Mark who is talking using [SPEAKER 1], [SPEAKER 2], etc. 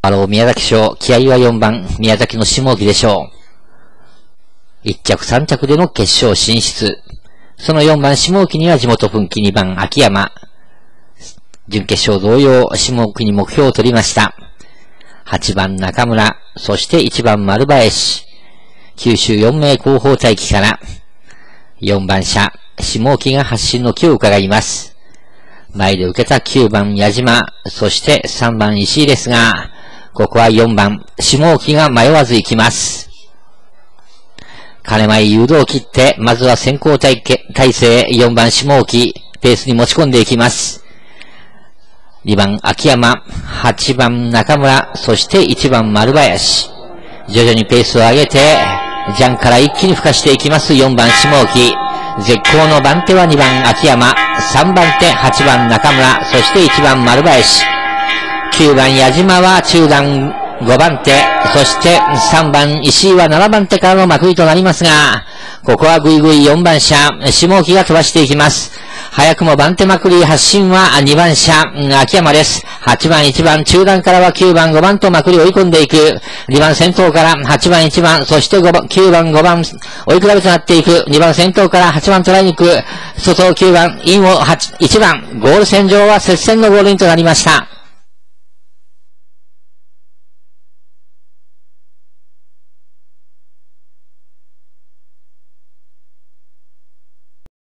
[SPEAKER 1] 宮崎賞、気合は4番、宮崎の下木でしょう。1着3着での決勝進出。その4番下木には地元分岐2番秋山。準決勝同様、下木に目標を取りました。8番中村、そして1番丸林。九州4名後方待機から、4番車、下木が発進の気を伺います。前で受けた9番矢島、そして3番石井ですが、ここは4番下木が迷わず行きます。金前誘導を切って、まずは先行体制4番下木、ペースに持ち込んでいきます。2番秋山、8番中村、そして1番丸林。徐々にペースを上げて、ジャンから一気に吹かしていきます4番下木。絶好の番手は2番秋山、3番手8番中村、そして1番丸林。9番矢島は中段5番手、そして3番石井は7番手からのまくりとなりますが、ここはぐいぐい4番車、下木が飛ばしていきます。早くも番手まくり発進は2番車、秋山です。8番1番、中段からは9番5番とまくり追い込んでいく。2番先頭から8番1番、そして5番、9番5番、追い比べとなっていく。2番先頭から8番捉えに行く。外を9番、インを1番、ゴール線上は接戦のゴールインとなりました。